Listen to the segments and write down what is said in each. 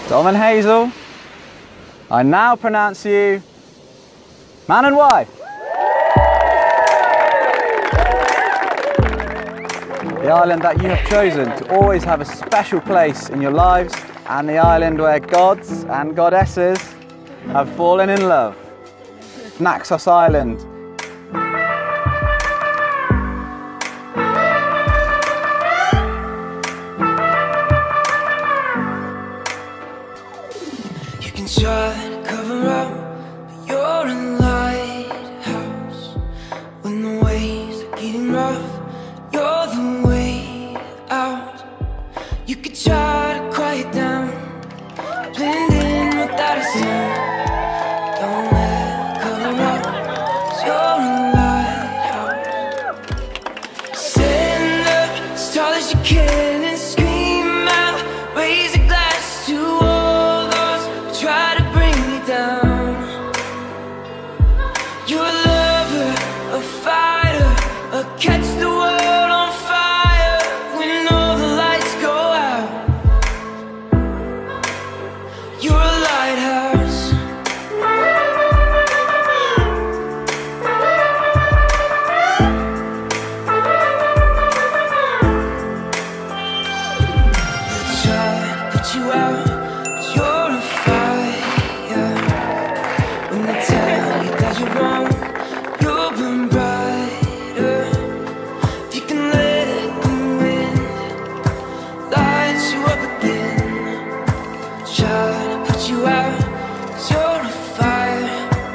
Dom and Hazel, I now pronounce you man and wife. The island that you have chosen to always have a special place in your lives, and the island where gods and goddesses have fallen in love. Naxos Island. You can try to cover up, but you're a lighthouse. When the waves are getting rough, you're the way out. You could try to quiet down, blend in without a sound. Don't let it cover up, 'cause you're a lighthouse. Stand up as tall as you can and scream out, raise a glass to all those who try to bring me down. You're a lover, a fighter, a catch the world on fire when all the lights go out. You're a lighthouse. They'll try to put you out, but you're a fire. When they tell you that you're wrong, you'll burn brighter. You can let the wind light you up again. Try to put you out, 'cause you're a fire.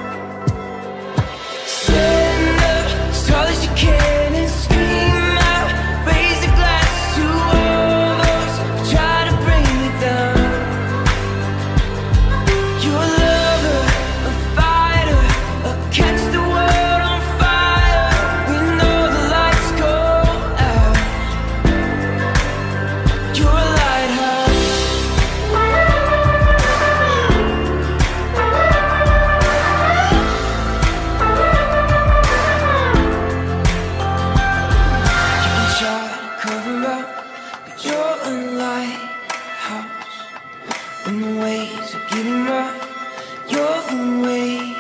Stand up as tall as you can and scream out, raise a glass to all those who try to bring me down. You're a lover, a fighter, a catch the world on fire when all the lights go out. You're a lighthouse. You can try to cover up, but you're a lighthouse. When the waves are getting rough, you're the way